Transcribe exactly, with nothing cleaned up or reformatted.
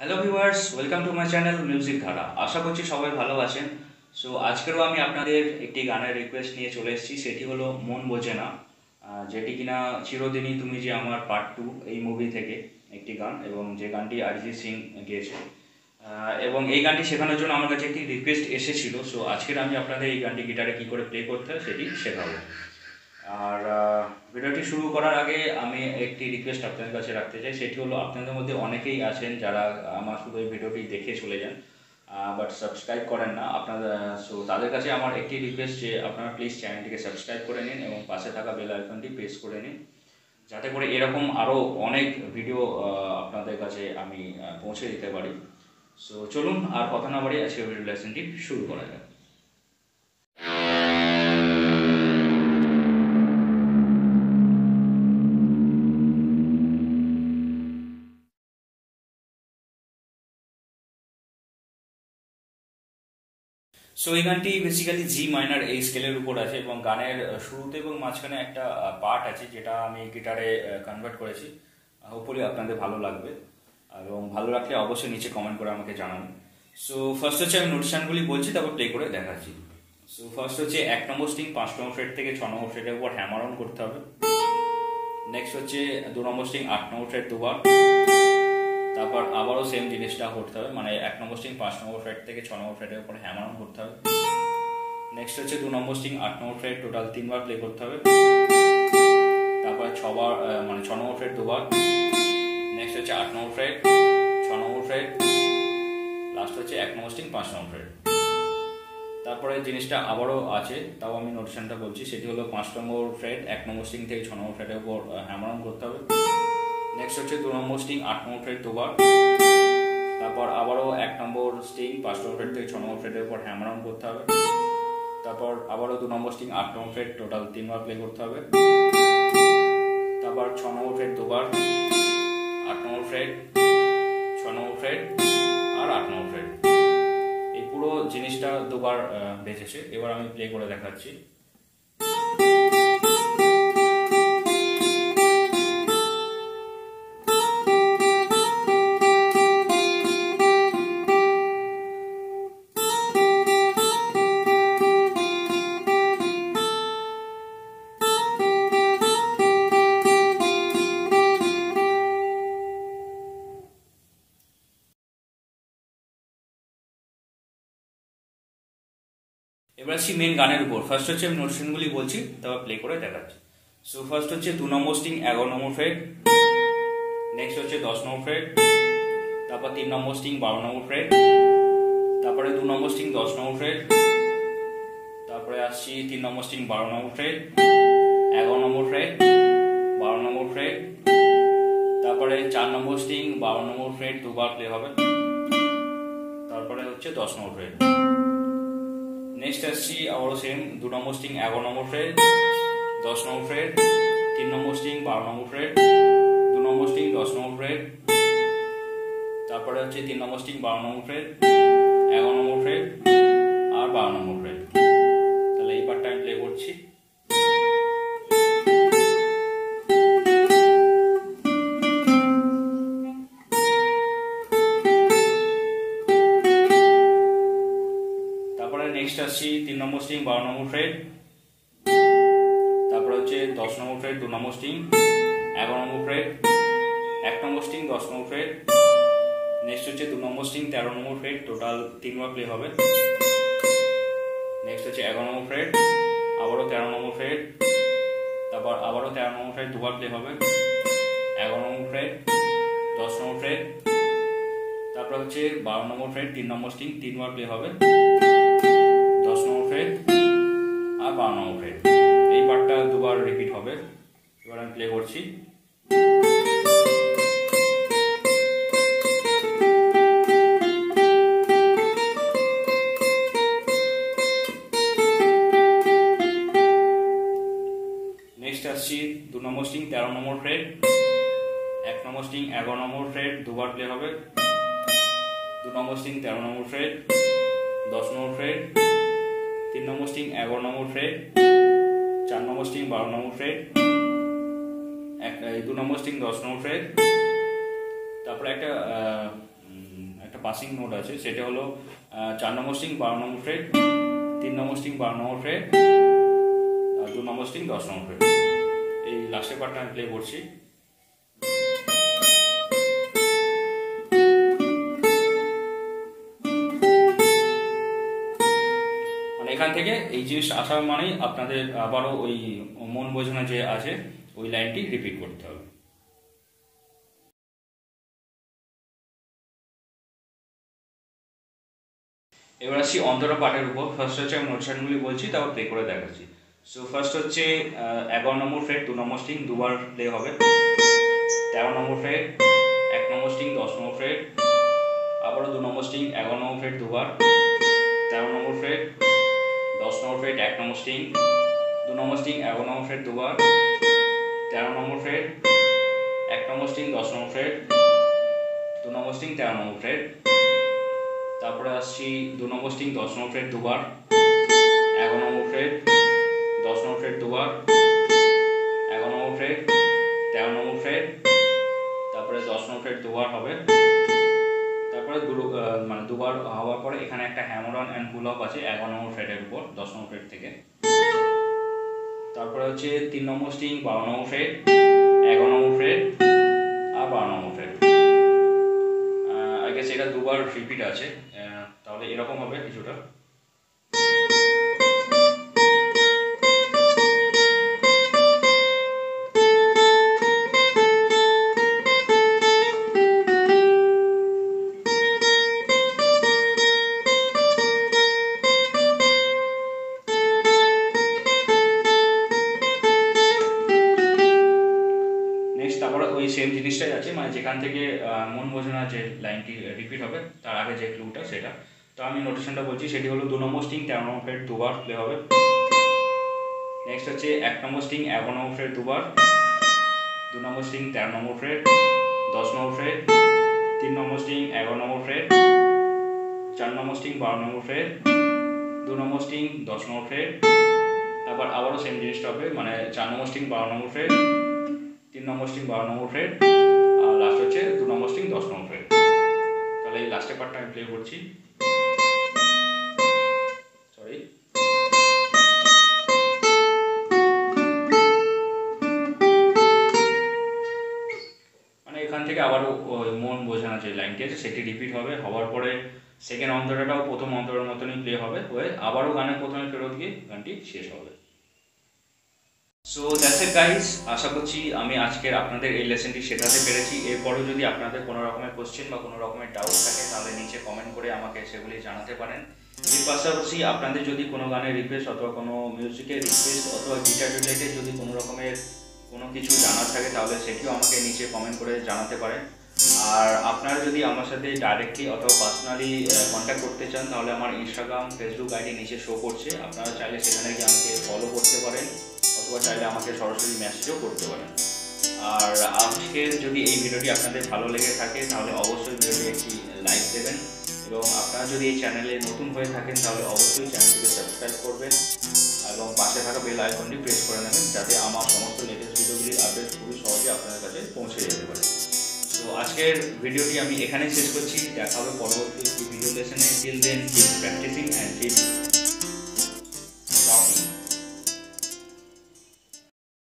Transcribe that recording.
Hello viewers, welcome to my channel music Dhara. আশা করছি সবাই ভালো আছেন। সো আজকেরও আমি আপনাদের একটি গানের রিকোয়েস্ট নিয়ে চলে এসেছি, সেটি হলো মন বোঝে না, আহ, যেটি কিনা চিরদিনই তুমি যে আমার পার্ট টু এই মুভি থেকে একটি গান, এবং যে গানটি অরিজিৎ সিং গেয়েছে। আহ, এবং এই গানটি শেখানোর জন্য আমার কাছে একটি রিকোয়েস্ট এসেছিল। সো আজকের আমি আপনাদের এই গানটি গিটারে কী করে প্লে করতে হয় সেটি শেখাবো। আর ভিডিওটি শুরু করার আগে আমি একটি রিকোয়েস্ট আপনাদের কাছে রাখতে চাই, সেটি হলো আপনাদের মধ্যে অনেকেই আছেন যারা আমার শুধু এই ভিডিওটি দেখে চলে যান, বাট সাবস্ক্রাইব করেন না আপনারা। সো তাদের কাছে আমার একটি রিকোয়েস্ট যে আপনারা প্লিজ চ্যানেলটিকে সাবস্ক্রাইব করে নিন এবং পাশে থাকা বেল আইকনটি প্রেস করে নিন, যাতে করে এরকম আরও অনেক ভিডিও আপনাদের কাছে আমি পৌঁছে দিতে পারি। সো চলুন আর কথা না বাড়িয়ে আজকে ভিডিও লেসনটি শুরু করা যাক। সো এই গানটি বেসিক্যালি জি মাইনার এই স্কেলের উপর আছে, এবং গানের শুরুতে এবং মাঝখানে একটা পার্ট আছে যেটা আমি গিটারে কনভার্ট করেছি। হোপফুলি আপনাদের ভালো লাগবে, এবং ভালো লাগলে অবশ্যই নিচে কমেন্ট করে আমাকে জানান। সো ফার্স্ট হচ্ছে আমি নোটেশনগুলি বলছি, তারপর প্লে করে দেখাচ্ছি। সো ফার্স্ট হচ্ছে এক নম্বর স্ট্রিং পাঁচ নম্বর ফ্রেট থেকে ছ নম্বর ফ্রেটের উপর হ্যামার অন করতে হবে। নেক্সট হচ্ছে দু নম্বর স্ট্রিং আট নম্বর ফ্রেট দুবার, তারপর আবারও সেম জিনিসটা করতে হবে, মানে এক নম্বর স্ট্রিং পাঁচ নম্বর ফ্রেট থেকে ছ নম্বর ফ্রেটের উপর হ্যামার অন করতে হবে। নেক্সট হচ্ছে দু নম্বর স্ট্রিং আট নম্বর ফ্রেট টোটাল তিনবার প্লে করতে হবে, তারপর ছবার মানে ছ নম্বর ফ্রেট দুবার। নেক্সট হচ্ছে আট নম্বর ফ্রেট, ছ নম্বর ফ্রেট, লাস্ট হচ্ছে এক নম্বর স্ট্রিং পাঁচ নম্বর ফ্রেট। তারপরে জিনিসটা আবারও আছে, তাও আমি নোটেশনটা বলছি, সেটি হলো পাঁচ নম্বর ফ্রেট এক নম্বর স্ট্রিং থেকে ছ নম্বর ফ্রেটের উপর হ্যামার অন করতে হবে। নেক্সট হচ্ছে দু নম্বর স্ট্রিং আট নম্বর ফ্রেট দুবার, তারপর আবারও এক নম্বর স্ট্রিং পাঁচ নম্বর ফ্রেট থেকে ছ নম্বর ফ্রেটের উপর হ্যামার অন করতে হবে, তারপর আবারও দু নম্বর স্ট্রিং আট নম্বর ফ্রেট টোটাল তিনবার প্লে করতে হবে, তারপর ছ নম্বর ফ্রেট দুবার, আট নম্বর ফ্রেট, ছ নম্বর ফ্রেট আর আট নম্বর ফ্রেট। এই পুরো জিনিসটা দুবার বেজেছে। এবার আমি প্লে করে দেখাচ্ছি। এবার আসছি মেন গানের উপর। ফার্স্ট হচ্ছে আমি নোটেশনগুলি বলছি, তারপর প্লে করে দেখাচ্ছি। সো ফার্স্ট হচ্ছে দু নম্বর স্ট্রিং এগারো নম্বর ফ্রেট, নেক্সট হচ্ছে দশ নম্বর ফ্রেট, তারপর তিন নম্বর স্ট্রিং বারো নম্বর ফ্রেট, তারপরে দু নম্বর স্ট্রিং দশ নম্বর ফ্রেট, তারপরে আসছি তিন নম্বর স্ট্রিং বারো নম্বর ফ্রেট, এগারো নম্বর ফ্রেট, বারো নম্বর ফ্রেট, তারপরে চার নম্বর স্ট্রিং বারো নম্বর ফ্রেট দুবার প্লে হবে, তারপরে হচ্ছে দশ নম্বর ফ্রেট। নেক্সট আসছি আবারও সেম দু নম্বর স্ট্রিং এগারো নম্বর ফ্রেট, দশ নম্বর ফ্রেট, তিন নম্বর স্ট্রিং বারো নম্বর ফ্রেট, দু নম্বর স্ট্রিং দশ নম্বর ফ্রেট, তারপরে হচ্ছে তিন নম্বর স্ট্রিং বারো নম্বর ফ্রেট, এগারো নম্বর ফ্রেট আর বারো নম্বর ফ্রেট। তাহলে এই পার্টটা আমি প্লে করছি। নেক্সট আসছি তিন নম্বর স্ট্রিং বারো নম্বর ফ্রেট, তারপরে হচ্ছে দশ নম্বর ফ্রেট দু নম্বর স্ট্রিং, এগারো নম্বর ফ্রেট, এক নম্বর স্ট্রিং দশ নম্বর ফ্রেট, নেক্সট হচ্ছে দু নম্বর স্ট্রিং তেরো নম্বর ফ্রেট টোটাল তিনবার প্লে হবে। নেক্সট হচ্ছে এগারো নম্বর ফ্রেট, আবারও তেরো নম্বর ফ্রেট, তারপর আবারও তেরো নম্বর ফ্রেট দুবার প্লে হবে, এগারো নম্বর ফ্রেট, দশ নম্বর ফ্রেট, তারপর হচ্ছে বারো নম্বর ফ্রেট তিন নম্বর স্ট্রিং তিনবার প্লে হবে, দশ নম্বর ফ্রেট আর বারো নম্বর ফ্রেট। এই পার্টটা দুবার রিপিট হবে। এবার আমি প্লে করছি। নেক্সট আসছি দু নম্বর স্ট্রিং তেরো নম্বর ফ্রেট, এক নম্বর স্ট্রিং এগারো নম্বর ফ্রেট দুবার প্লে হবে, দু নম্বর স্ট্রিং তেরো নম্বর ফ্রেট, দশ নম্বর ফ্রেট, তিন নম্বর স্ট্রিং এগারো নম্বর ফ্রেট, চার নম্বর স্ট্রিং বারো নম্বর ফ্রেট, এক দু নম্বর স্ট্রিং দশ নম্বর ফ্রেট, তারপরে একটা পাসিং নোট আছে, সেটা হলো চার নম্বর স্ট্রিং বারো নম্বর ফ্রেট, তিন নম্বর স্ট্রিং বারো নম্বর ফ্রেট, আর দু নম্বর স্ট্রিং দশ নম্বর ফ্রেট। এই লাস্টের পার্টটা আমি প্লে করছি। মানে এখান থেকে এই জিনিসটা আসা মানেই আপনাদের আবারও ওই মন বোঝে না যে আছে ওই লাইনটি রিপিট করতে হবে। এবার আসছি অন্তরা পার্টের উপর। ফার্স্ট হচ্ছে আমি নোটেশনগুলি বলছি, তারপর প্লে করে দেখাচ্ছি। সো ফার্স্ট হচ্ছে এগারো নম্বর ফ্রেট দু নম্বর স্ট্রিং দুবার প্লে হবে, তেরো নম্বর ফ্রেট এক নম্বর স্ট্রিং দশ নম্বর ফ্রেট, আবারও দু নম্বর স্ট্রিং এগারো নম্বর ফ্রেট দুবার, তেরো নম্বর ফ্রেট দশ নম্বর ফ্রেট এক নম্বর স্ট্রিং, দু নম্বর স্ট্রিং এগারো নম্বর ফ্রেট দুবার, তেরো নম্বর ফ্রেট এক নম্বর স্ট্রিং দশ নম্বর ফ্রেট, দু নম্বর স্ট্রিং তেরো নম্বর ফ্রেট, তারপরে আসছি দু নম্বর স্ট্রিং দশ নম্বর ফ্রেট দুবার, এগারো নম্বর ফ্রেট দশ নম্বর ফ্রেট দুবার, এগারো নম্বর ফ্রেট তেরো নম্বর ফ্রেট, তারপরে দশ নম্বর ফ্রেট দুবার হবে, তারপরে মানে দুবার হওয়ার পরে এখানে একটা hammer on and pull up আছে এগারো নম্বর ফ্রেটের উপর দশ নম্বর ফ্রেট থেকে। তারপরে হচ্ছে তিন নম্বর স্ট্রিং বারো নম্বর ফ্রেট, এগারো নম্বর ফ্রেট আর বারো নম্বর ফ্রেট। আই গেস এটা দুবার রিপিট আছে, তাহলে এরকম হবে কিছুটা। সেম জিনিসটাই আছে, মানে যেখান থেকে মন বোঝে না যে লাইনটি রিপিট হবে তার আগে যে ক্লুটা সেটা। তো আমি নোটেশনটা বলছি, সেটি হলো দু নম্বর স্ট্রিং তেরো নম্বর ফ্রেট দুবার প্লে হবে, নেক্সট হচ্ছে এক নম্বর স্ট্রিং এগারো নম্বর ফ্রেট দুবার, দু নম্বর স্ট্রিং তেরো নম্বর ফ্রেট দশ নম্বর ফ্রেট, তিন নম্বর স্ট্রিং এগারো নম্বর ফ্রেট, চার নম্বর স্ট্রিং বারো নম্বর ফ্রেট, দু নম্বর স্ট্রিং দশ নম্বর ফ্রেট, তারপর আবারও সেম জিনিসটা হবে, মানে চার নম্বর স্ট্রিং বারো নম্বর ফ্রেট, তিন নম্বর স্ট্রিং বারো নম্বর ফ্রেট, আর লাস্ট হচ্ছে দু নম্বর স্ট্রিং দশ নম্বর ফ্রেট। তাহলে এই লাস্টের পার্টটা আমি প্লে করছি। সরি, মানে এখান থেকে আবারও মন বোঝে না যে লাইনটি আছে সেটি রিপিট হবে, হওয়ার পরে সেকেন্ড অন্তরাটাও প্রথম অন্তরের মতনই প্লে হবে, হয়ে আবারও গানের প্রথমে ফেরত গিয়ে গানটি শেষ হবে। সো দ্যাটস ইট গাইস, আশা করছি আমি আজকের আপনাদের এই লেসনটি শেখাতে পেরেছি। এরপরেও যদি আপনাদের কোনো রকমের কোশ্চেন বা কোনো রকমের ডাউট থাকে তাহলে নিচে কমেন্ট করে আমাকে সেগুলি জানাতে পারেন। এর পাশাপাশি আপনাদের যদি কোনো গানের রিকোয়েস্ট অথবা কোনো মিউজিকের রিকোয়েস্ট অথবা গিটার রিলেটেড যদি কোনো রকমের কোনো কিছু জানার থাকে তাহলে সেটিও আমাকে নিচে কমেন্ট করে জানাতে পারেন। আর আপনারা যদি আমার সাথে ডাইরেক্টলি অথবা পার্সোনালি কন্ট্যাক্ট করতে চান তাহলে আমার ইনস্টাগ্রাম ফেসবুক আইডি নিচে শো করছে, আপনারা চাইলে সেখানে গিয়ে আমাকে ফলো করতে পারেন অথবা চাইলে আমাকে সরাসরি মেসেজও করতে পারেন। আর আজকে যদি এই ভিডিওটি আপনাদের ভালো লেগে থাকে তাহলে অবশ্যই ভিডিওটি একটি লাইক দেবেন, এবং আপনারা যদি এই চ্যানেলে নতুন হয়ে থাকেন তাহলে অবশ্যই চ্যানেলটিকে সাবস্ক্রাইব করবেন এবং পাশে থাকা বেল আইকনটি প্রেস করে নেবেন যাতে আমার সমস্ত লেটেস্ট ভিডিওগুলির আপডেট খুবই সহজে আপনাদের কাছে পৌঁছে যেতে পারে। তো আজকের ভিডিওটি আমি এখানেই শেষ করছি, দেখা হবে পরবর্তী একটি ভিডিও লেসনে। Till then keep practising and keep